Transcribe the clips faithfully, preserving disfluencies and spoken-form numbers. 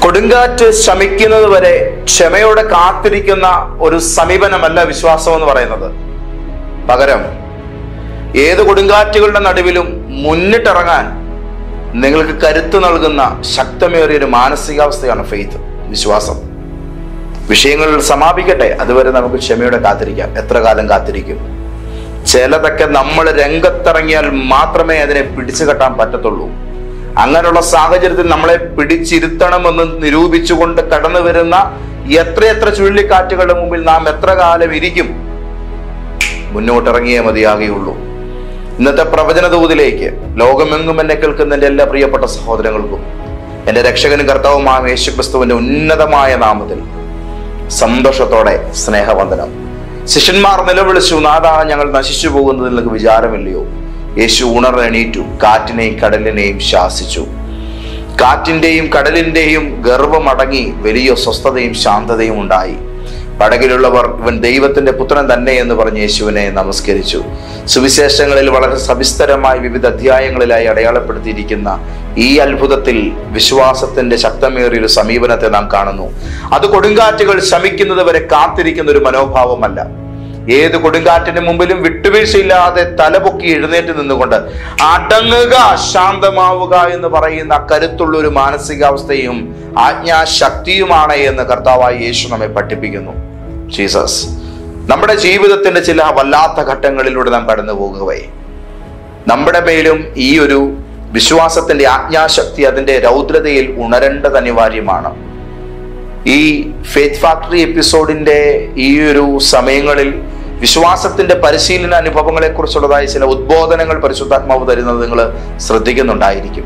കൊടുങ്കാറ്റ് ശമിക്കുന്നത് വരെ ക്ഷമയോടെ കാത്തിരിക്കുന്ന ഒരു സമീപനമല്ല വിശ്വാസം എന്ന് പറയുന്നത്. പകരം ഏത് കൊടുങ്കാറ്റുകളുടെ നടുവിലും മുന്നിട്ടിറങ്ങാൻ നിങ്ങൾക്ക് കരുത്ത് നൽകുന്ന ശക്തമേറിയൊരു മാനസികാവസ്ഥയാണ് ഫെയ്ത്ത്, വിശ്വാസം. വിഷയങ്ങൾ സമാപിക്കട്ടെ, അതുവരെ നമുക്ക് ക്ഷമയോടെ കാത്തിരിക്കാം. എത്ര കാലം കാത്തിരിക്കും? ചിലതൊക്കെ നമ്മൾ രംഗത്തിറങ്ങിയാൽ മാത്രമേ അതിനെ പിടിച്ചു കെട്ടാൻ പറ്റത്തുള്ളൂ. അങ്ങനെയുള്ള സാഹചര്യത്തിൽ നമ്മളെ പിടിച്ചിരുത്തണമെന്ന് നിരൂപിച്ചുകൊണ്ട് കടന്നു വരുന്ന എത്രയെത്ര ചുഴലിക്കാറ്റുകളുടെ മുമ്പിൽ നാം എത്ര കാലം ഇരിക്കും? മുന്നോട്ടിറങ്ങിയേ മതിയാകുകയുള്ളൂ. ഇന്നത്തെ പ്രവചന ദൂതിലേക്ക് ലോകമെങ്ങും എന്നെ കേൾക്കുന്ന എൻ്റെ എല്ലാ പ്രിയപ്പെട്ട സഹോദരങ്ങൾക്കും എൻ്റെ രക്ഷകനും കർത്താവുമായ യേശുക്രിസ്തുവിന്റെ ഉന്നതമായ നാമത്തിൽ സന്തോഷത്തോടെ സ്നേഹവന്ദനം. ശിഷ്യന്മാർ നിലവിളിച്ചു, നാഥാ, ഞങ്ങൾ നശിച്ചു പോകുന്നതിൽ നിങ്ങൾക്ക് വിചാരമില്ലയോ? യേശു ഉണർന്നെണീറ്റു, കാറ്റിനെയും കടലിനെയും ശാസിച്ചു. കാറ്റിന്റെയും കടലിന്റെയും ഗർവമടങ്ങി വലിയ സ്വസ്ഥതയും ശാന്തതയും ഉണ്ടായി. പടകിലുള്ളവർ ഇവൻ ദൈവത്തിന്റെ പുത്രൻ തന്നെ എന്ന് പറഞ്ഞ് യേശുവിനെ നമസ്കരിച്ചു. സുവിശേഷങ്ങളിൽ വളരെ സവിസ്തരമായി വിവിധ അധ്യായങ്ങളിലായി അടയാളപ്പെടുത്തിയിരിക്കുന്ന ഈ അത്ഭുതത്തിൽ വിശ്വാസത്തിന്റെ ശക്തമേറിയൊരു സമീപനത്തെ നാം കാണുന്നു. അത് കൊടുങ്കാറ്റുകൾ ശമിക്കുന്നത് വരെ കാത്തിരിക്കുന്ന ഒരു മനോഭാവമല്ല. ഏത് കൊടുങ്കാറ്റിന് മുമ്പിലും വിട്ടുവീഴ്ചയില്ലാതെ തലപൊക്കി എഴുന്നേറ്റ് നിന്നുകൊണ്ട് അടങ്ങുക, ശാന്തമാവുക എന്ന് പറയുന്ന കരുത്തുള്ള ഒരു മാനസികാവസ്ഥയും ആജ്ഞാശക്തിയുമാണ് എന്ന് കർത്താവായ യേശു നമ്മെ പഠിപ്പിക്കുന്നു. ജീസസ് നമ്മുടെ ജീവിതത്തിന്റെ ചില വല്ലാത്ത ഘട്ടങ്ങളിലൂടെ നാം കടന്നു പോകുകയെ നമ്മുടെ മേലും ഈ ഒരു വിശ്വാസത്തിന്റെ ആജ്ഞാശക്തി അതിന്റെ രൗദ്രതയിൽ ഉണരേണ്ടത് അനിവാര്യമാണ്. ഈ ഫെയ്ത്ത് ഫാക്ടറി എപ്പിസോഡിന്റെ ഈ ഒരു സമയങ്ങളിൽ വിശ്വാസത്തിന്റെ പരിശീലന അനുഭവങ്ങളെ കുറിച്ചുള്ളതായ ചില ഉദ്ബോധനങ്ങൾ പരിശുദ്ധാത്മാവ് തരുന്നത് നിങ്ങൾ ശ്രദ്ധിക്കുന്നുണ്ടായിരിക്കും.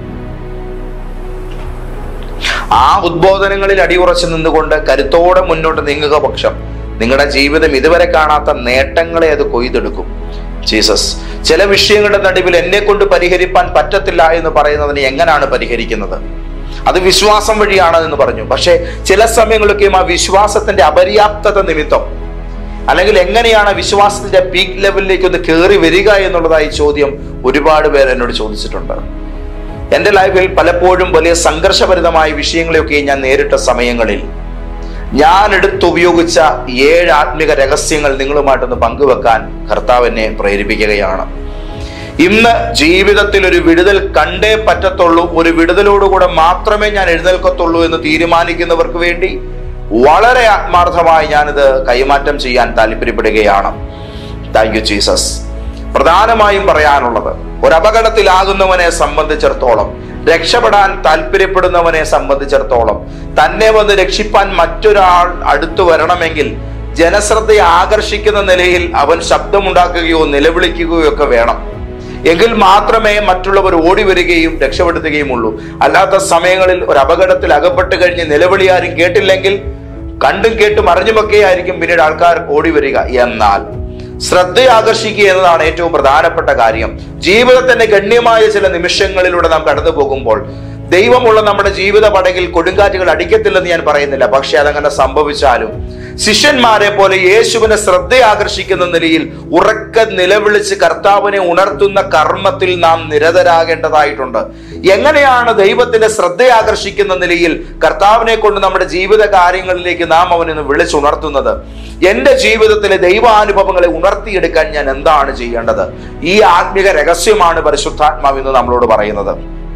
ആ ഉദ്ബോധനങ്ങളിൽ അടിയുറച്ചു നിന്നുകൊണ്ട് കരുത്തോടെ മുന്നോട്ട് നീങ്ങുക പക്ഷം നിങ്ങളുടെ ജീവിതം ഇതുവരെ കാണാത്ത നേട്ടങ്ങളെ അത് കൊയ്തെടുക്കും. ജീസസ് ചില വിഷയങ്ങളുടെ നടുവിൽ എന്നെ കൊണ്ട് പരിഹരിപ്പാൻ പറ്റത്തില്ല എന്ന് പറയുന്നതിനെ എങ്ങനെയാണ് പരിഹരിക്കുന്നത്? അത് വിശ്വാസം വഴിയാണ് എന്ന് പറഞ്ഞു. പക്ഷെ ചില സമയങ്ങളൊക്കെയും ആ വിശ്വാസത്തിന്റെ അപര്യാപ്തത നിമിത്തം, അല്ലെങ്കിൽ എങ്ങനെയാണ് വിശ്വാസത്തിന്റെ പീക്ക് ലെവലിലേക്ക് ഒന്ന് കയറി വരിക എന്നുള്ളതായി ചോദ്യം ഒരുപാട് പേർ എന്നോട് ചോദിച്ചിട്ടുണ്ട്. എൻ്റെ ലൈഫിൽ പലപ്പോഴും വലിയ സംഘർഷഭരിതമായ വിഷയങ്ങളെയൊക്കെ ഞാൻ നേരിട്ട സമയങ്ങളിൽ ഞാൻ എടുത്തുപയോഗിച്ച ഏഴ് ആത്മിക രഹസ്യങ്ങൾ നിങ്ങളുമായിട്ടൊന്ന് പങ്കുവെക്കാൻ കർത്താവ് എന്നെ പ്രേരിപ്പിക്കുകയാണ്. ഇന്ന് ജീവിതത്തിൽ ഒരു വിടുതൽ കണ്ടേ പറ്റത്തുള്ളൂ, ഒരു വിടുതലോടുകൂടെ മാത്രമേ ഞാൻ എഴുന്നേൽക്കത്തുള്ളൂ എന്ന് തീരുമാനിക്കുന്നവർക്ക് വേണ്ടി വളരെ ആത്മാർത്ഥമായി ഞാനിത് കൈമാറ്റം ചെയ്യാൻ താല്പര്യപ്പെടുകയാണ്. Thank you Jesus. പ്രധാനമായും പറയാനുള്ളത്, ഒരു അപകടത്തിലാകുന്നവനെ സംബന്ധിച്ചിടത്തോളം, രക്ഷപ്പെടാൻ താല്പര്യപ്പെടുന്നവനെ സംബന്ധിച്ചിടത്തോളം, തന്നെ വന്ന് രക്ഷിപ്പാൻ മറ്റൊരാൾ അടുത്തു വരണമെങ്കിൽ ജനശ്രദ്ധയെ ആകർഷിക്കുന്ന നിലയിൽ അവൻ ശബ്ദമുണ്ടാക്കുകയോ നിലവിളിക്കുകയോ ഒക്കെ വേണം. എങ്കിൽ മാത്രമേ മറ്റുള്ളവർ ഓടി വരികയും രക്ഷപ്പെടുത്തുകയും ഉള്ളൂ. അല്ലാത്ത സമയങ്ങളിൽ ഒരു അപകടത്തിൽ അകപ്പെട്ട് കഴിഞ്ഞ് നിലവിളി ആരും കേട്ടില്ലെങ്കിൽ കണ്ടും കേട്ടും അറിഞ്ഞുമൊക്കെ ആയിരിക്കും പിന്നീട് ആൾക്കാർ ഓടി വരിക. എന്നാൽ ശ്രദ്ധ ആകർഷിക്കുക എന്നതാണ് ഏറ്റവും പ്രധാനപ്പെട്ട കാര്യം. ജീവിതത്തിന്റെ ഗണ്യമായ ചില നിമിഷങ്ങളിലൂടെ നാം കടന്നു പോകുമ്പോൾ ദൈവമുള്ള നമ്മുടെ ജീവിത പടകിൽ കൊടുങ്കാറ്റുകൾ അടിക്കത്തില്ലെന്ന് ഞാൻ പറയുന്നില്ല. പക്ഷെ അതങ്ങനെ സംഭവിച്ചാലും ശിഷ്യന്മാരെ പോലെ യേശുവിനെ ശ്രദ്ധ ആകർഷിക്കുന്ന നിലയിൽ ഉറക്ക നിലവിളിച്ച് കർത്താവിനെ ഉണർത്തുന്ന കർമ്മത്തിൽ നാം നിരതരാകേണ്ടതായിട്ടുണ്ട്. എങ്ങനെയാണ് ദൈവത്തിന്റെ ശ്രദ്ധ ആകർഷിക്കുന്ന നിലയിൽ കർത്താവിനെ കൊണ്ട് നമ്മുടെ ജീവിത കാര്യങ്ങളിലേക്ക് നാം അവനെ വിളിച്ചുണർത്തുന്നത്? എന്റെ ജീവിതത്തിലെ ദൈവാനുഭവങ്ങളെ ഉണർത്തിയെടുക്കാൻ ഞാൻ എന്താണ് ചെയ്യേണ്ടത്? ഈ ആത്മിക രഹസ്യമാണ് പരിശുദ്ധാത്മാവ് ഇന്ന് നമ്മളോട് പറയുന്നത്.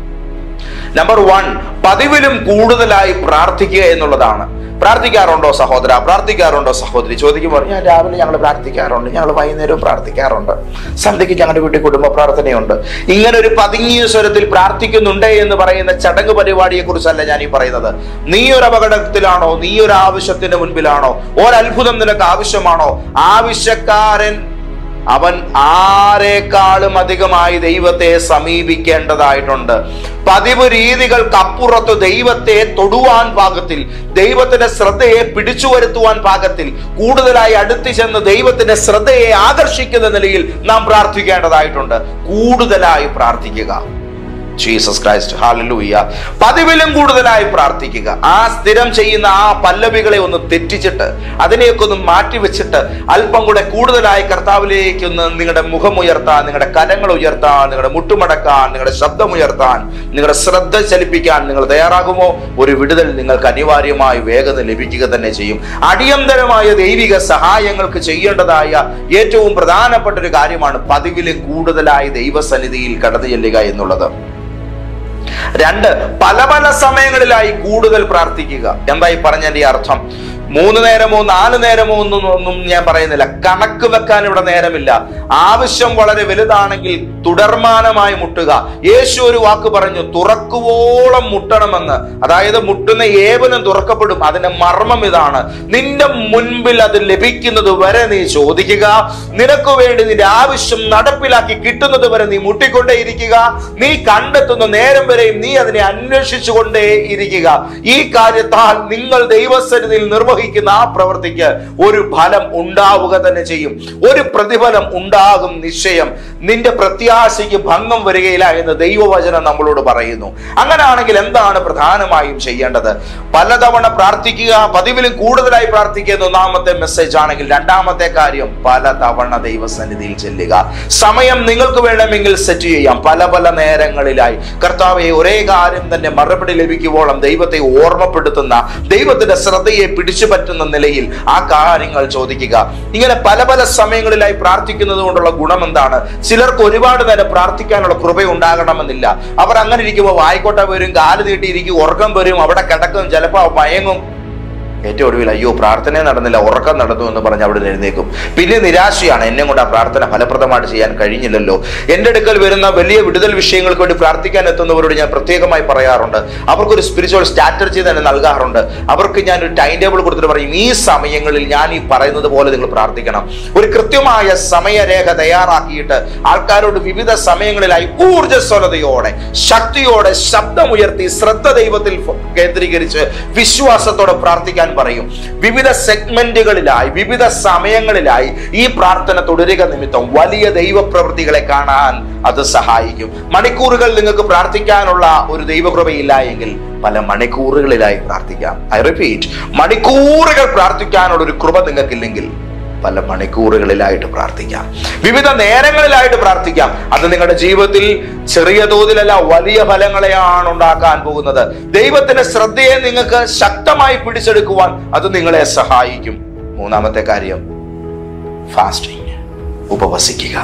നമ്പർ വൺ, പതിവിലും കൂടുതലായി പ്രാർത്ഥിക്കുക എന്നുള്ളതാണ്. പ്രാർത്ഥിക്കാറുണ്ടോ സഹോദര? പ്രാർത്ഥിക്കാറുണ്ടോ സഹോദരി? ചോദിക്കുമ്പോൾ ഞാൻ രാവിലെ ഞങ്ങൾ പ്രാർത്ഥിക്കാറുണ്ട്, ഞങ്ങൾ വൈകുന്നേരവും പ്രാർത്ഥിക്കാറുണ്ട്, സന്ധ്യയ്ക്ക് ഞങ്ങളുടെ വീട്ടിൽ കുടുംബ പ്രാർത്ഥനയുണ്ട്. ഇങ്ങനെ ഒരു പതുങ്ങിയ സ്വരത്തിൽ പ്രാർത്ഥിക്കുന്നുണ്ടേ എന്ന് പറയുന്ന ചടങ്ങ് പരിപാടിയെ കുറിച്ചല്ല ഞാൻ ഈ പറയുന്നത്. നീ ഒരു അപകടത്തിലാണോ? നീ ഒരു ആവശ്യത്തിന്റെ മുൻപിലാണോ? ഒരത്ഭുതം നിനക്ക് ആവശ്യമാണോ? ആവശ്യക്കാരൻ അവൻ ആരെക്കാളും അധികമായി ദൈവത്തെ സമീപിക്കേണ്ടതായിട്ടുണ്ട്. പതിവ് രീതികൾക്ക് അപ്പുറത്ത് ദൈവത്തെ തൊടുവാൻ പാകത്തിൽ, ദൈവത്തിന്റെ ശ്രദ്ധയെ പിടിച്ചു വരുത്തുവാൻ പാകത്തിൽ കൂടുതലായി അടുത്തു ചെന്ന് ദൈവത്തിന്റെ ശ്രദ്ധയെ ആകർഷിക്കുന്ന നിലയിൽ നാം പ്രാർത്ഥിക്കേണ്ടതായിട്ടുണ്ട്. കൂടുതലായി പ്രാർത്ഥിക്കുക. Jesus Christ, hallelujah. പതിവിലും കൂടുതലായി പ്രാർത്ഥിക്കുക. ആ സ്ഥിരം ചെയ്യുന്ന ആ പല്ലവികളെ ഒന്ന് തെറ്റിച്ചിട്ട് അതിനെയൊക്കെ ഒന്ന് മാറ്റിവെച്ചിട്ട് അല്പം കൂടെ കൂടുതലായി കർത്താവിലേക്ക് ഒന്ന് നിങ്ങളുടെ മുഖം ഉയർത്താൻ, നിങ്ങളുടെ കരങ്ങൾ ഉയർത്താൻ, നിങ്ങളുടെ മുട്ടുമടക്കാൻ, നിങ്ങളുടെ ശബ്ദം ഉയർത്താൻ, നിങ്ങളുടെ ശ്രദ്ധ ചലിപ്പിക്കാൻ നിങ്ങൾ തയ്യാറാകുമോ? ഒരു വിടുതൽ നിങ്ങൾക്ക് അനിവാര്യമായി വേഗത ലഭിക്കുക തന്നെ ചെയ്യും. അടിയന്തരമായ ദൈവിക സഹായങ്ങൾക്ക് ചെയ്യേണ്ടതായ ഏറ്റവും പ്രധാനപ്പെട്ട ഒരു കാര്യമാണ് പതിവിലും കൂടുതലായി ദൈവസന്നിധിയിൽ കടന്നു ചെല്ലുക എന്നുള്ളത്. രണ്ട്, പല പല സമയങ്ങളിലായി കൂടുതൽ പ്രാർത്ഥിക്കുക. എന്തായി പറഞ്ഞതിന്റെ അർത്ഥം? മൂന്ന് നേരമോ നാല് നേരമോ ഒന്നും ഒന്നും ഞാൻ പറയുന്നില്ല. കണക്ക് വെക്കാൻ ഇവിടെ നേരമില്ല. ആവശ്യം വളരെ വലുതാണെങ്കിൽ തുടർമാനമായി മുട്ടുക. യേശു ഒരു വാക്ക് പറഞ്ഞു, തുറക്കുവോളം മുട്ടണമെന്ന്. അതായത് മുട്ടുന്ന ഏവനും തുറക്കപ്പെടും. അതിന്റെ മർമ്മം ഇതാണ്, നിന്റെ മുൻപിൽ അത് ലഭിക്കുന്നത് വരെ നീ ചോദിക്കുക. നിനക്ക് വേണ്ടി നിന്റെ ആവശ്യം നടപ്പിലാക്കി കിട്ടുന്നത് വരെ നീ മുട്ടിക്കൊണ്ടേയിരിക്കുക. നീ കണ്ടെത്തുന്ന നേരം വരെയും നീ അതിനെ അന്വേഷിച്ചു കൊണ്ടേ ഇരിക്കുക. ഈ കാര്യത്താൽ നിങ്ങൾ ദൈവസന്നിധിയിൽ നിർവഹിക്കുന്ന ആ പ്രവൃത്തിക്ക് ഒരു ഫലം ഉണ്ടാവുക തന്നെ ചെയ്യും. ഒരു പ്രതിഫലം ഉണ്ടാകും നിശ്ചയം. നിന്റെ പ്രത്യാശയ്ക്ക് ഭംഗം വരികയില്ല എന്ന് ദൈവവചനം നമ്മളോട് പറയുന്നു. അങ്ങനെയാണെങ്കിൽ എന്താണ് പ്രധാനമായും ചെയ്യേണ്ടത്? പലതവണ പ്രാർത്ഥിക്കുക, പതിവിലും കൂടുതലായി പ്രാർത്ഥിക്കുക എന്ന ഒന്നാമത്തെ മെസ്സേജ് ആണെങ്കിൽ, രണ്ടാമത്തെ കാര്യം പലതവണ ദൈവസന്നിധിയിൽ ചെല്ലുക. സമയം നിങ്ങൾക്ക് വേണമെങ്കിൽ സെറ്റ് ചെയ്യാം. പല പല നേരങ്ങളിലായി കർത്താവെ ഒരേ കാര്യം തന്നെ മറുപടി ലഭിക്കുവോളം ദൈവത്തെ ഓർമ്മപ്പെടുത്തുന്ന, ദൈവത്തിന്റെ ശ്രദ്ധയെ പിടിച്ചു പറ്റുന്ന നിലയിൽ ആ കാര്യങ്ങൾ ചോദിക്കുക. ഇങ്ങനെ പല പല സമയങ്ങളിലായി പ്രാർത്ഥിക്കുന്നത് കൊണ്ടുള്ള ഗുണം എന്താണ്? ചിലർക്ക് ഒരുപാട് നേരം പ്രാർത്ഥിക്കാനുള്ള കൃപ ഉണ്ടാകണമെന്നില്ല. അവർ അങ്ങനെ ഇരിക്കുമ്പോൾ വായിക്കോട്ട വരും, കാല് നീട്ടിയിരിക്കും, ഉറക്കം വരും, അവിടെ കിടക്കും, ചിലപ്പോൾ മയങ്ങും. ഏറ്റവും ഒടുവിൽ അയ്യോ പ്രാർത്ഥന നടന്നില്ല, ഉറക്കം നടന്നു എന്ന് പറഞ്ഞ് അവിടെ എഴുന്നേക്കും. പിന്നെ നിരാശയാണ്, എന്നെ കൊണ്ട് ആ പ്രാർത്ഥന ഫലപ്രദമായിട്ട് ചെയ്യാൻ കഴിഞ്ഞില്ലല്ലോ. എൻ്റെ അടുക്കൽ വരുന്ന വലിയ വിടുതൽ വിഷയങ്ങൾക്ക് വേണ്ടി പ്രാർത്ഥിക്കാൻ എത്തുന്നവരോട് ഞാൻ പ്രത്യേകമായി പറയാറുണ്ട്, അവർക്കൊരു സ്പിരിച്വൽ സ്ട്രാറ്റജി തന്നെ നൽകാറുണ്ട്. അവർക്ക് ഞാൻ ഒരു ടൈം ടേബിൾ കൊടുത്തിട്ട് പറയും, ഈ സമയങ്ങളിൽ ഞാൻ ഈ പറയുന്നത് പോലെ നിങ്ങൾ പ്രാർത്ഥിക്കണം. ഒരു കൃത്യമായ സമയരേഖ തയ്യാറാക്കിയിട്ട് ആൾക്കാരോട് വിവിധ സമയങ്ങളിലായി ഊർജ്ജസ്വലതയോടെ, ശക്തിയോടെ, ശബ്ദമുയർത്തി, ശ്രദ്ധ ദൈവത്തിൽ കേന്ദ്രീകരിച്ച് വിശ്വാസത്തോടെ പ്രാർത്ഥിക്കാൻ പറയും. വിവിധ സെഗ്മെന്റുകളിലായി, വിവിധ സമയങ്ങളിലായി ഈ പ്രാർത്ഥന തുടരുക നിമിത്തം വലിയ ദൈവപ്രവൃത്തികളെ കാണാൻ അത് സഹായിക്കും. മണിക്കൂറുകൾ നിങ്ങൾക്ക് പ്രാർത്ഥിക്കാനുള്ള ഒരു ദൈവകൃപയില്ല എങ്കിൽ പല മണിക്കൂറുകളിലായി പ്രാർത്ഥിക്കാം. ഐ റിപ്പീറ്റ്, മണിക്കൂറുകൾ പ്രാർത്ഥിക്കാനുള്ള ഒരു കൃപ നിങ്ങൾക്കില്ലെങ്കിൽ പല മണിക്കൂറുകളിലായിട്ട് പ്രാർത്ഥിക്കാം, വിവിധ നേരങ്ങളിലായിട്ട് പ്രാർത്ഥിക്കാം. അത് നിങ്ങളുടെ ജീവിതത്തിൽ ചെറിയ തോതിലല്ല വലിയ ഫലങ്ങളെയാണ് ഉണ്ടാക്കാൻ പോകുന്നത്. ദൈവത്തിന്റെ ശ്രദ്ധയെ നിങ്ങൾക്ക് ശക്തമായി പിടിച്ചെടുക്കുവാൻ അത് നിങ്ങളെ സഹായിക്കും. മൂന്നാമത്തെ കാര്യം ഫാസ്റ്റിംഗ്, ഉപവസിക്കുക.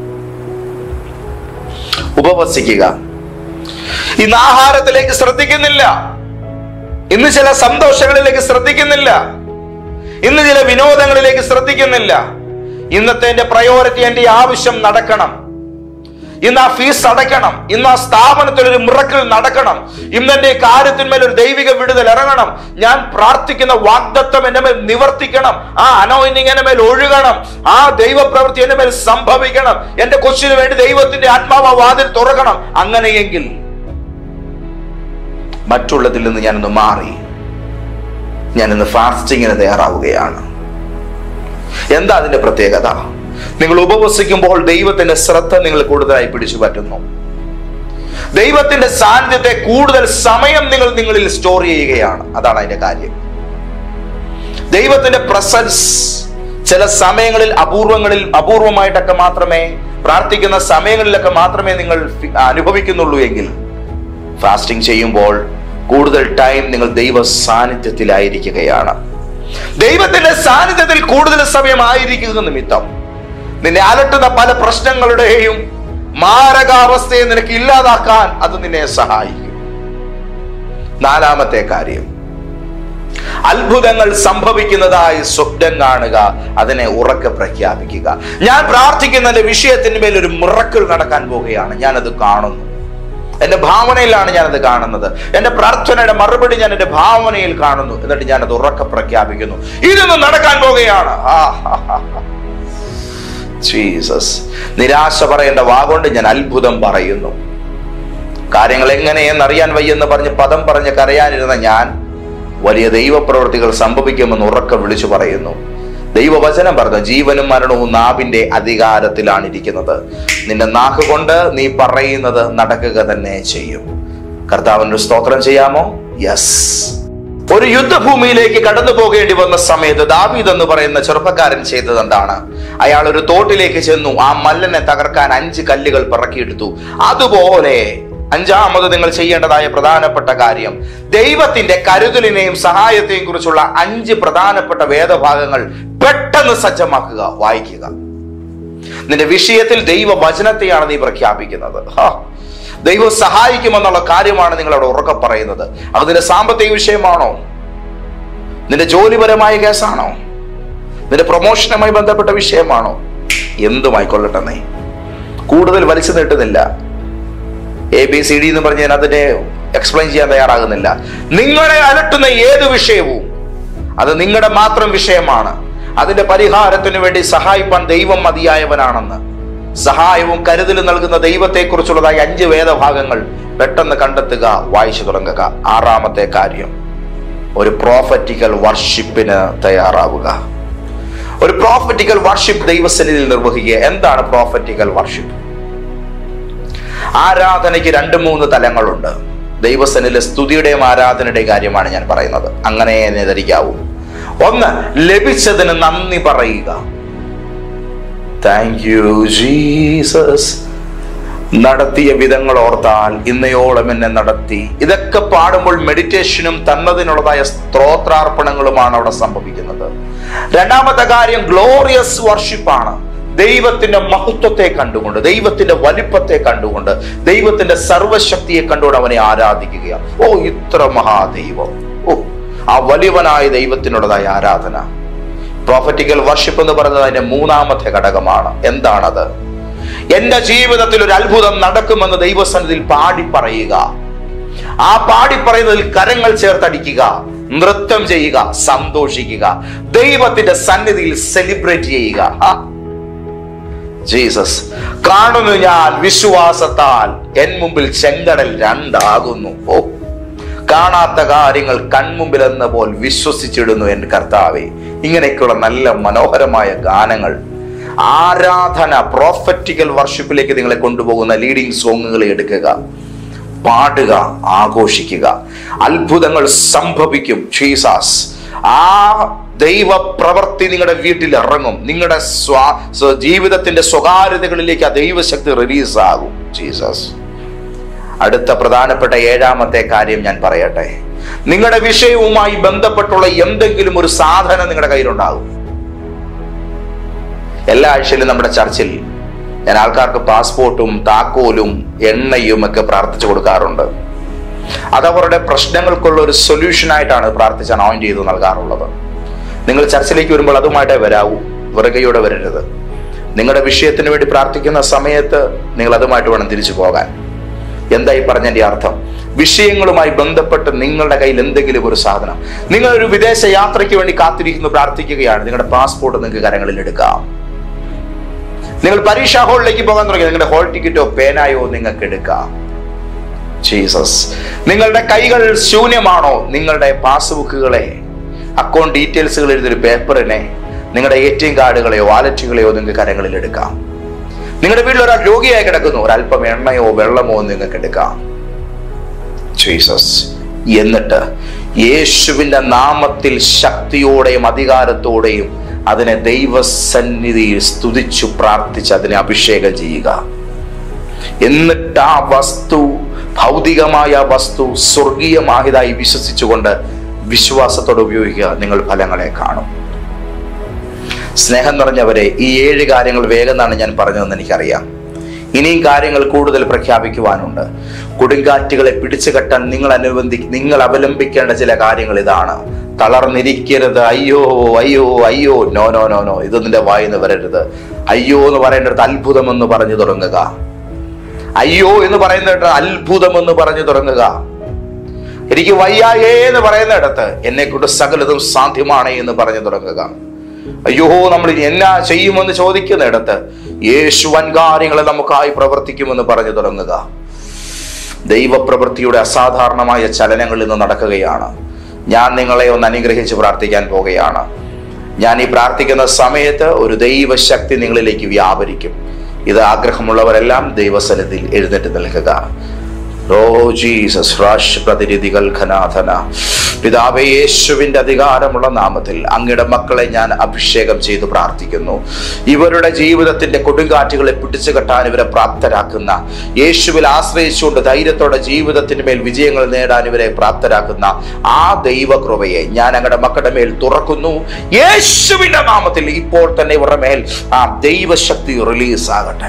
ഉപവസിക്കുക. ഇന്ന് ആഹാരത്തിലേക്ക് ശ്രദ്ധിക്കുന്നില്ല, ഇന്ന് ചില സന്തോഷങ്ങളിലേക്ക് ശ്രദ്ധിക്കുന്നില്ല, ഇന്ന് ചില വിനോദങ്ങളിലേക്ക് ശ്രദ്ധിക്കുന്നില്ല. ഇന്നത്തെ എന്റെ പ്രയോറിറ്റി എന്റെ ആവശ്യം നടക്കണം, ഇന്ന് ആ ഫീസ് അടയ്ക്കണം, ഇന്ന് ആ സ്ഥാപനത്തിൽ ഒരു മിറക്കിൾ നടക്കണം, ഇന്ന് എന്റെ കാര്യത്തിന്മേൽ ഒരു ദൈവിക വിടുതൽ ഇറങ്ങണം, ഞാൻ പ്രാർത്ഥിക്കുന്ന വാഗ്ദത്തം എന്റെ മേൽ നിവർത്തിക്കണം, ആ അനോയിന്റിങ് എന്റെ മേൽ ഒഴുകണം, ആ ദൈവപ്രവൃത്തി എന്റെ മേൽ സംഭവിക്കണം, എന്റെ കൊച്ചിന് വേണ്ടി ദൈവത്തിന്റെ ആത്മാവ് വാതിൽ തുറക്കണം. അങ്ങനെയെങ്കിൽ മറ്റുള്ളതിൽ നിന്ന് ഞാനൊന്ന് മാറി ഞാൻ ഇന്ന് ഫാസ്റ്റിങ്ങിന് തയ്യാറാവുകയാണ്. എന്താ അതിന്റെ പ്രത്യേകത? നിങ്ങൾ ഉപവസിക്കുമ്പോൾ ദൈവത്തിന്റെ ശ്രദ്ധ നിങ്ങൾ കൂടുതലായി പിടിച്ചു പറ്റുന്നു. ദൈവത്തിന്റെ സാന്നിധ്യത്തെ കൂടുതൽ സമയം നിങ്ങൾ നിങ്ങളിൽ സ്റ്റോർ ചെയ്യുകയാണ്. അതാണ് അതിന്റെ കാര്യം. ദൈവത്തിന്റെ പ്രസൻസ് ചില സമയങ്ങളിൽ, അപൂർവങ്ങളിൽ അപൂർവമായിട്ടൊക്കെ മാത്രമേ, പ്രാർത്ഥിക്കുന്ന സമയങ്ങളിലൊക്കെ മാത്രമേ നിങ്ങൾ അനുഭവിക്കുന്നുള്ളൂ എങ്കിൽ ഫാസ്റ്റിംഗ് ചെയ്യുമ്പോൾ കൂടുതൽ ടൈം നിങ്ങൾ ദൈവ സാന്നിധ്യത്തിലായിരിക്കുകയാണ്. ദൈവത്തിന്റെ സാന്നിധ്യത്തിൽ കൂടുതൽ സമയം ആയിരിക്കുന്ന നിമിത്തം നിന്നെ അലട്ടുന്ന പല പ്രശ്നങ്ങളുടെയും മാരകാവസ്ഥയെ നിനക്ക് ഇല്ലാതാക്കാൻ അത് നിന്നെ സഹായിക്കും. നാലാമത്തെ കാര്യം, അത്ഭുതങ്ങൾ സംഭവിക്കുന്നതായി സ്വപ്നം കാണുക, അതിനെ ഉറക്കെ പ്രഖ്യാപിക്കുക. ഞാൻ പ്രാർത്ഥിക്കുന്ന വിഷയത്തിന് മേൽ ഒരു മിറക്കിൾ നടക്കാൻ പോവുകയാണ്, ഞാനത് കാണുന്നു, എന്റെ ഭാവനയിലാണ് ഞാനത് കാണുന്നത്, എന്റെ പ്രാർത്ഥനയുടെ മറുപടി ഞാൻ എന്റെ ഭാവനയിൽ കാണുന്നു, എന്നിട്ട് ഞാനത് ഉറക്കെ പ്രഖ്യാപിക്കുന്നു, ഇതൊന്നും നടക്കാൻ പോവുകയാണ്. ജീസസ്, നിരാശ പറയേണ്ട വാഗൊണ്ട് ഞാൻ അത്ഭുതം പറയുന്നു. കാര്യങ്ങൾ എങ്ങനെയെന്നറിയാൻ വയ്യെന്ന് പറഞ്ഞ് പദം പറഞ്ഞ് കരയാനിരുന്ന ഞാൻ വലിയ ദൈവപ്രവൃത്തികൾ സംഭവിക്കുമെന്ന് ഉറക്കെ വിളിച്ചു പറയുന്നു. ദൈവവചനം പറഞ്ഞു, ജീവനും മരണവും നാവിന്റെ അധികാരത്തിലാണ് ഇരിക്കുന്നത്. നിന്റെ നാക്ക് കൊണ്ട് നീ പറയുന്നത് നടക്കുക തന്നെ ചെയ്യും. കർത്താവിന് സ്തോത്രം ചെയ്യാമോ? യെസ്. ഒരു യുദ്ധഭൂമിയിലേക്ക് കടന്നു പോകേണ്ടി വന്ന സമയത്ത് ദാവീദ് എന്ന് പറയുന്ന ചെറുപ്പക്കാരൻ ചെയ്തത് എന്താണ്? അയാൾ ഒരു തോട്ടിലേക്ക് ചെന്നു. ആ മല്ലനെ തകർക്കാൻ അഞ്ച് കല്ലുകൾ പിറക്കിയെടുത്തു. അതുപോലെ അഞ്ചാമത് നിങ്ങൾ ചെയ്യേണ്ടതായ പ്രധാനപ്പെട്ട കാര്യം, ദൈവത്തിന്റെ കരുതലിനെയും സഹായത്തെയും കുറിച്ചുള്ള അഞ്ച് പ്രധാനപ്പെട്ട വേദഭാഗങ്ങൾ പെട്ടെന്ന് സജ്ജമാക്കുക, വായിക്കുക. നിന്റെ വിഷയത്തിൽ ദൈവവചനത്തെയാണ് നീ പ്രഖ്യാപിക്കുന്നത്. ദൈവം സഹായിക്കുമെന്നുള്ള കാര്യമാണ് നിങ്ങൾ അവിടെ ഉറക്കെ പറയുന്നത്. അത് നിന്റെ സാമ്പത്തിക വിഷയമാണോ? നിന്റെ ജോലിപരമായ കേസാണോ? നിന്റെ പ്രൊമോഷനുമായി ബന്ധപ്പെട്ട വിഷയമാണോ? എന്തുമായിക്കൊള്ളട്ടെ, നീ കൂടുതൽ വലിച്ചു നീട്ടുന്നില്ല. എ ബി സി ഡി എന്ന് പറഞ്ഞ് ഞാൻ അതിനെ എക്സ്പ്ലെയിൻ ചെയ്യാൻ തയ്യാറാകുന്നില്ല. നിങ്ങളെ അലട്ടുന്ന ഏത് വിഷയവും അത് നിങ്ങളുടെ മാത്രം വിഷയമാണ്. അതിന്റെ പരിഹാരത്തിന് വേണ്ടി സഹായിപ്പാൻ ദൈവം മതിയായവനാണെന്ന്, സഹായവും കരുതലും നൽകുന്ന ദൈവത്തെക്കുറിച്ചുള്ളതായി അഞ്ച് വേദഭാഗങ്ങൾ പെട്ടെന്ന് കണ്ടെത്തുക, വായിച്ചു തുടങ്ങുക. ആറാമത്തെ കാര്യം, ഒരു പ്രോഫറ്റിക്കൽ വർഷിപ്പിന് തയ്യാറാവുക. ഒരു പ്രോഫറ്റിക്കൽ വർഷിപ്പ് ദൈവസന്നിധിയിൽ നിർവഹിക്കുക. എന്താണ് പ്രോഫറ്റിക്കൽ വർഷിപ്പ്? ആരാധനയ്ക്ക് രണ്ട് മൂന്ന് തലങ്ങളുണ്ട്. ദൈവസന്നിധിയിലെ സ്തുതിയുടെയും ആരാധനയുടെയും കാര്യമാണ് ഞാൻ പറയുന്നത്. അങ്ങനെ ധരിക്കാവൂ. ഒന്ന്, ലഭിച്ചതിന് നന്ദി പറയുക. Thank you Jesus. നടത്തിയ വിധങ്ങൾ ഓർത്താൽ ഇന്നയോളം എന്നെ നടത്തി. ഇതൊക്കെ പാടുമ്പോൾ മെഡിറ്റേഷനും തന്നതിനുള്ളതായ സ്തോത്രാർപ്പണങ്ങളുമാണ് അവിടെ സംഭവിക്കുന്നത്. രണ്ടാമത്തെ കാര്യം ഗ്ലോറിയസ് വർഷിപ്പാണ്. ദൈവത്തിന്റെ മഹത്വത്തെ കണ്ടുകൊണ്ട്, ദൈവത്തിന്റെ വലിപ്പത്തെ കണ്ടുകൊണ്ട്, ദൈവത്തിന്റെ സർവശക്തിയെ കണ്ടുകൊണ്ട് അവനെ ആരാധിക്കുക. ഓ, ഇത്ര മഹാദൈവം! ഓ, ആ വലിയവനായ ദൈവത്തിനുള്ളതായ ആരാധന. പ്രോഫറ്റിക്കൽ വർഷിപ്പ് എന്ന് പറയുന്നത് അതിന്റെ മൂന്നാമത്തെ ഘടകമാണ്. എന്താണത്? എന്റെ ജീവിതത്തിൽ ഒരു അത്ഭുതം നടക്കുമെന്ന് ദൈവസന്നിധിയിൽ പാടി പറയുക. ആ പാടി പറയുന്നതിൽ കരങ്ങൾ ചേർത്തടിക്കുക, നൃത്തം ചെയ്യുക, സന്തോഷിക്കുക, ദൈവത്തിന്റെ സന്നിധിയിൽ സെലിബ്രേറ്റ് ചെയ്യുക. ജീസസ്, കാണുന്നു ഞാൻ വിശ്വാസത്താൽ എൻ മുമ്പിൽ ചെങ്കടൽ രണ്ടാകുന്നു. ഓ, കാണാത്ത കാര്യങ്ങൾ കൺമുമ്പിൽ എന്ന പോൽ വിശ്വസിച്ചിടുന്നു എൻ കർത്താവേ. ഇങ്ങനെയൊക്കെയുള്ള നല്ല മനോഹരമായ ഗാനങ്ങൾ, ആരാധന, പ്രോഫറ്റിക്കൽ വർഷിപ്പിലേക്ക് നിങ്ങളെ കൊണ്ടുപോകുന്ന ലീഡിങ് സോങ്ങുകളെ എടുക്കുക, പാടുക, ആഘോഷിക്കുക. അത്ഭുതങ്ങൾ സംഭവിക്കും. ജീസസ്, ആ ദൈവ പ്രവൃത്തി നിങ്ങളുടെ വീട്ടിൽ ഇറങ്ങും. നിങ്ങളുടെ സ്വാ ജീവിതത്തിന്റെ സ്വകാര്യതകളിലേക്ക് ആ ദൈവശക്തി റിലീസ് ആകും. ജീസസ്. അടുത്ത പ്രധാനപ്പെട്ട ഏഴാമത്തെ കാര്യം ഞാൻ പറയട്ടെ. നിങ്ങളുടെ വിഷയവുമായി ബന്ധപ്പെട്ടുള്ള എന്തെങ്കിലും ഒരു സാധനം നിങ്ങളുടെ കയ്യിലുണ്ടാകും. എല്ലാ ആഴ്ചയിലും നമ്മുടെ ചർച്ചിൽ ഞാൻ ആൾക്കാർക്ക് പാസ്പോർട്ടും താക്കോലും എണ്ണയും ഒക്കെ പ്രാർത്ഥിച്ചു കൊടുക്കാറുണ്ട്. അതവരുടെ പ്രശ്നങ്ങൾക്കുള്ള ഒരു സൊല്യൂഷൻ ആയിട്ടാണ് പ്രാർത്ഥിച്ച് അനോയിന്റ് ചെയ്ത് നൽകാറുള്ളത്. നിങ്ങൾ ചർച്ചിലേക്ക് വരുമ്പോൾ അതുമായിട്ടേ വരാവൂ, വെറുകയോടെ വരരുത്. നിങ്ങളുടെ വിഷയത്തിന് വേണ്ടി പ്രാർത്ഥിക്കുന്ന സമയത്ത് നിങ്ങൾ അതുമായിട്ട് വേണം തിരിച്ചു പോകാൻ. എന്തായി പറഞ്ഞതിന്റെ അർത്ഥം? വിഷയങ്ങളുമായി ബന്ധപ്പെട്ട് നിങ്ങളുടെ കയ്യിൽ എന്തെങ്കിലും ഒരു സാധനം, നിങ്ങൾ ഒരു വിദേശ യാത്രയ്ക്ക് വേണ്ടി കാത്തിരിക്കുന്നു, പ്രാർത്ഥിക്കുകയാണ്, നിങ്ങളുടെ പാസ്പോർട്ട് നിങ്ങൾക്ക് കരങ്ങളിൽ എടുക്കാം. നിങ്ങൾ പരീക്ഷാ ഹാളിലേക്ക് പോകാൻ തുടങ്ങി, നിങ്ങളുടെ ഹോൾ ടിക്കറ്റോ പേനായോ നിങ്ങൾക്ക് എടുക്കാം. ജീസസ്. നിങ്ങളുടെ കൈകൾ ശൂന്യമാണോ? നിങ്ങളുടെ പാസ്ബുക്കുകളെ, അക്കൗണ്ട് ഡീറ്റെയിൽസുകൾ എഴുതിയൊരു പേപ്പറിനെ, നിങ്ങളുടെ എ ടി എം കാർഡുകളെയോ വാലറ്റുകളെയോ നിങ്ങൾക്ക് കരങ്ങളിൽ എടുക്കാം. നിങ്ങളുടെ വീട്ടിൽ ഒരാൾ രോഗിയായി കിടക്കുന്നു, ഒരല്പം എണ്ണയോ വെള്ളമോ നിങ്ങൾക്ക് എടുക്കാം. ജീസസ്. എന്നിട്ട് യേശുവിന്റെ നാമത്തിൽ ശക്തിയോടെയും അധികാരത്തോടെയും അതിനെ ദൈവസന്നിധിയിൽ സ്തുതിച്ചു പ്രാർത്ഥിച്ച് അതിനെ അഭിഷേകം ചെയ്യുക. എന്നിട്ട് ആ വസ്തു, ഭൗതികമായ വസ്തു സ്വർഗീയമായതായി വിശ്വസിച്ചുകൊണ്ട് വിശ്വാസത്തോടെ ഉപയോഗിക്കുക. നിങ്ങൾ ഫലങ്ങളെ കാണും. സ്നേഹം നിറഞ്ഞവരെ, ഈ ഏഴ് കാര്യങ്ങൾ വേഗമെന്നാണ് ഞാൻ പറഞ്ഞതെന്ന് എനിക്കറിയാം. ഇനിയും കാര്യങ്ങൾ കൂടുതൽ പ്രഖ്യാപിക്കുവാനുണ്ട്. കൊടുങ്കാറ്റുകളെ പിടിച്ചു കെട്ടാൻ നിങ്ങൾ അനുബന്ധി നിങ്ങൾ അവലംബിക്കേണ്ട ചില കാര്യങ്ങൾ ഇതാണ്. തളർന്നിരിക്കരുത്. അയ്യോ അയ്യോ അയ്യോ, നോ നോ നോ നോ, ഇത് നിന്റെ വായിന്ന് വരരുത്. അയ്യോ എന്ന് പറയേണ്ടത് അത്ഭുതം എന്ന് പറഞ്ഞു തുടങ്ങുക. അയ്യോ എന്ന് പറയുന്നിടത്ത് അത്ഭുതം എന്ന് പറഞ്ഞു തുടങ്ങുക. എനിക്ക് വയ്യായേ എന്ന് പറയുന്നിടത്ത് എന്നെ കൊണ്ട് സകലതും സാധ്യമാണ് എന്ന് പറഞ്ഞു തുടങ്ങുക. അയ്യോ, നമ്മൾ എന്നാ ചെയ്യുമെന്ന് ചോദിക്കുന്നിടത്ത് യേശു വൻ കാര്യങ്ങളെ നമുക്കായി പ്രവർത്തിക്കുമെന്ന് പറഞ്ഞു തുടങ്ങുക. ദൈവപ്രവൃത്തിയുടെ അസാധാരണമായ ചലനങ്ങൾ ഇന്ന് നടക്കുകയാണ്. ഞാൻ നിങ്ങളെ ഒന്ന് അനുഗ്രഹിച്ച് പ്രാർത്ഥിക്കാൻ പോകുകയാണ്. ഞാൻ ഈ പ്രാർത്ഥിക്കുന്ന സമയത്ത് ഒരു ദൈവശക്തി നിങ്ങളിലേക്ക് വ്യാപരിക്കും. ഇത് ആഗ്രഹമുള്ളവരെല്ലാം ദൈവസന്നിധിയിൽ എഴുന്നേറ്റ് നിൽക്കുക. ഓ ജീസസ് റാഷ് പ്രതിനിധികൾ ഘനാഥന പിതാവേ, യേശുവിന്റെ അധികാരമുള്ള നാമത്തിൽ അങ്ങയുടെ മക്കളെ ഞാൻ അഭിഷേകം ചെയ്ത് പ്രാർത്ഥിക്കുന്നു. ഇവരുടെ ജീവിതത്തിന്റെ കൊടുങ്കാറ്റുകളെ പിടിച്ചു കെട്ടാൻ ഇവരെ പ്രാപ്തരാക്കുന്ന, യേശുവിൽ ആശ്രയിച്ചുകൊണ്ട് ധൈര്യത്തോടെ ജീവിതത്തിന് മേൽ വിജയങ്ങൾ നേടാൻ ഇവരെ പ്രാപ്തരാക്കുന്ന ആ ദൈവകൃപയെ ഞാൻ അങ്ങയുടെ മക്കളുടെ മേൽ തുറക്കുന്നു. യേശുവിന്റെ നാമത്തിൽ ഇപ്പോൾ തന്നെ ഇവരുടെ മേൽ ആ ദൈവശക്തി റിലീസ് ആകട്ടെ.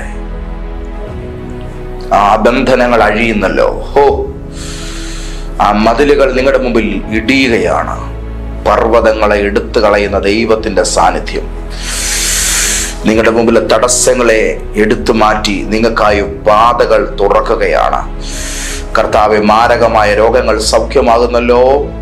ആ ബന്ധനങ്ങൾ അഴിയുന്നല്ലോ. ഹോ, ആ മതിലുകൾ നിങ്ങളുടെ മുമ്പിൽ ഇടിയുകയാണ്. പർവ്വതങ്ങളെ എടുത്തു കളയുന്ന ദൈവത്തിന്റെ സാന്നിധ്യം നിങ്ങളുടെ മുമ്പിലെ തടസ്സങ്ങളെ എടുത്തു മാറ്റി നിങ്ങൾക്കായി പാതകൾ തുറക്കുകയാണ്. കർത്താവേ, മാരകമായ രോഗങ്ങൾ സൗഖ്യമാകുന്നല്ലോ.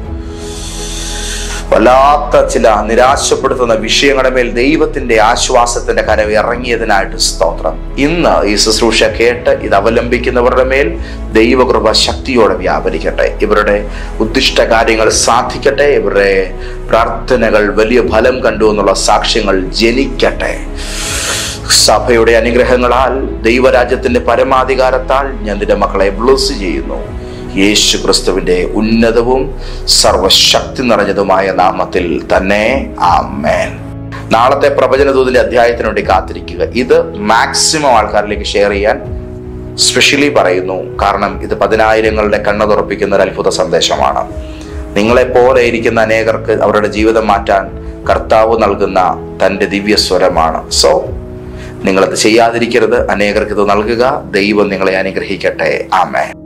വല്ലാത്ത ചില നിരാശപ്പെടുത്തുന്ന വിഷയങ്ങളുടെ മേൽ ദൈവത്തിന്റെ ആശ്വാസത്തിന്റെ കരം ഇറങ്ങിയതിനായിട്ട് സ്തോത്രം. ഇന്ന് ഈ ശുശ്രൂഷ കേട്ട് ഇത് അവലംബിക്കുന്നവരുടെ മേൽ ദൈവകൃപ ശക്തിയോടെ വ്യാപരിക്കട്ടെ. ഇവരുടെ ഉദ്ദിഷ്ട കാര്യങ്ങൾ സാധിക്കട്ടെ. ഇവരുടെ പ്രാർത്ഥനകൾ വലിയ ഫലം കണ്ടു എന്നുള്ള സാക്ഷ്യങ്ങൾ ജനിക്കട്ടെ. സഭയുടെ അനുഗ്രഹങ്ങളാൽ ദൈവരാജ്യത്തിന്റെ പരമാധികാരത്താൽ ഞാൻ നിന്റെ മക്കളെ ബ്ലസ് ചെയ്യുന്നു. യേശു ക്രിസ്തുവിന്റെ ഉന്നതവും സർവശക്തി നിറഞ്ഞതുമായ നാമത്തിൽ തന്നെ ആമേൻ. നാളത്തെ പ്രവചനദൂതിന്റെ അധ്യായത്തിന് വേണ്ടി കാത്തിരിക്കുക. ഇത് മാക്സിമം ആൾക്കാരിലേക്ക് ഷെയർ ചെയ്യാൻ സ്പെഷ്യലി പറയുന്നു. കാരണം ഇത് പതിനായിരങ്ങളുടെ കണ്ണ് തുറപ്പിക്കുന്ന ഒരു അത്ഭുത സന്ദേശമാണ്. നിങ്ങളെപ്പോലെ ഇരിക്കുന്ന അനേകർക്ക് അവരുടെ ജീവിതം മാറ്റാൻ കർത്താവ് നൽകുന്ന തൻ്റെ ദിവ്യസ്വരമാണ്. സോ നിങ്ങളത് ചെയ്യാതിരിക്കരുത്. അനേകർക്ക് ഇത് നൽകുക. ദൈവം നിങ്ങളെ അനുഗ്രഹിക്കട്ടെ. ആമേൻ.